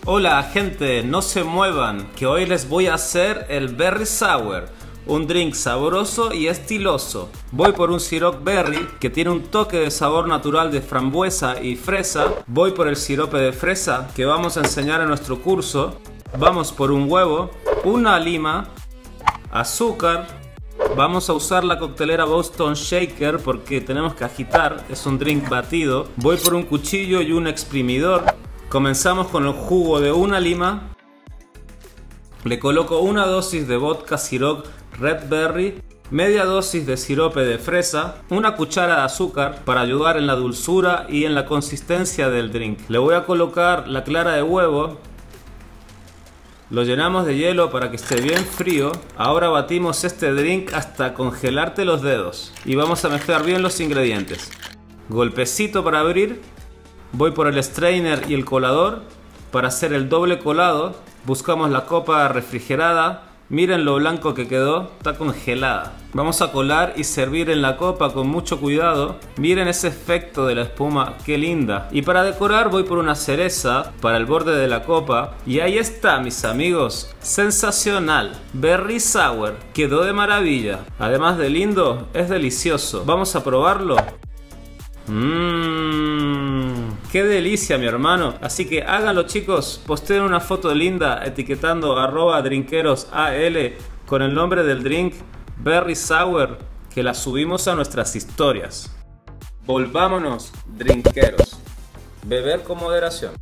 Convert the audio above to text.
Hola gente, no se muevan, que hoy les voy a hacer el Berry Sour, un drink sabroso y estiloso. Voy por un Ciroc Berry que tiene un toque de sabor natural de frambuesa y fresa. Voy por el sirope de fresa que vamos a enseñar en nuestro curso. Vamos por un huevo, una lima, azúcar. Vamos a usar la coctelera Boston Shaker porque tenemos que agitar, es un drink batido. Voy por un cuchillo y un exprimidor. Comenzamos con el jugo de una lima. Le coloco una dosis de vodka Ciroc Red Berry, media dosis de sirope de fresa, una cuchara de azúcar para ayudar en la dulzura y en la consistencia del drink. Le voy a colocar la clara de huevo. Lo llenamos de hielo para que esté bien frío. Ahora batimos este drink hasta congelarte los dedos. Y vamos a mezclar bien los ingredientes. Golpecito para abrir. Voy por el strainer y el colador para hacer el doble colado. Buscamos la copa refrigerada. Miren lo blanco que quedó, está congelada. Vamos a colar y servir en la copa con mucho cuidado. Miren ese efecto de la espuma, qué linda. Y para decorar voy por una cereza para el borde de la copa. Y ahí está, mis amigos. Sensacional. Berry Sour. Quedó de maravilla. Además de lindo, es delicioso. Vamos a probarlo. ¡Qué delicia, mi hermano! Así que háganlo, chicos. Posteen una foto linda etiquetando @drinkerosal con el nombre del drink Berry Sour, que la subimos a nuestras historias. Volvámonos, drinkeros. Beber con moderación.